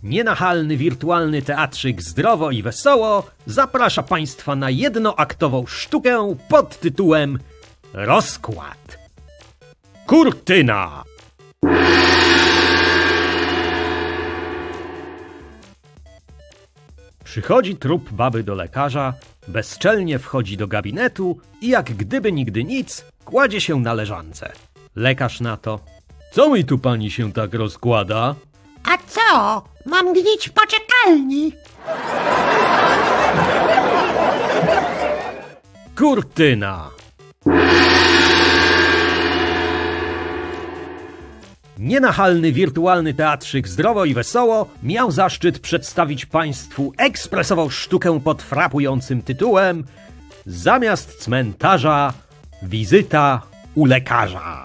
Nienachalny wirtualny teatrzyk Zdrowo i Wesoło zaprasza Państwa na jednoaktową sztukę pod tytułem Rozkład. Kurtyna! Przychodzi trup baby do lekarza, bezczelnie wchodzi do gabinetu i jak gdyby nigdy nic, kładzie się na leżance. Lekarz na to: co mi tu pani się tak rozkłada? A co? Mam gnić w poczekalni. Kurtyna! Nienachalny wirtualny teatrzyk Zdrowo i Wesoło miał zaszczyt przedstawić Państwu ekspresową sztukę pod frapującym tytułem Zamiast cmentarza wizyta u lekarza.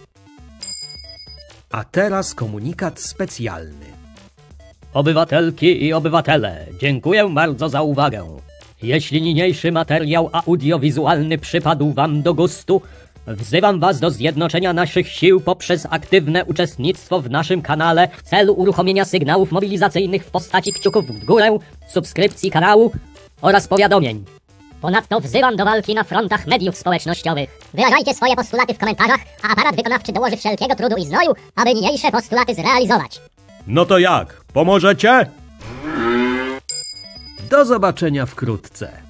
A teraz komunikat specjalny. Obywatelki i obywatele, dziękuję bardzo za uwagę. Jeśli niniejszy materiał audiowizualny przypadł Wam do gustu, wzywam Was do zjednoczenia naszych sił poprzez aktywne uczestnictwo w naszym kanale w celu uruchomienia sygnałów mobilizacyjnych w postaci kciuków w górę, subskrypcji kanału oraz powiadomień. Ponadto wzywam do walki na frontach mediów społecznościowych. Wyrażajcie swoje postulaty w komentarzach, a aparat wykonawczy dołoży wszelkiego trudu i znoju, aby niniejsze postulaty zrealizować. No to jak? Pomożecie? Do zobaczenia wkrótce.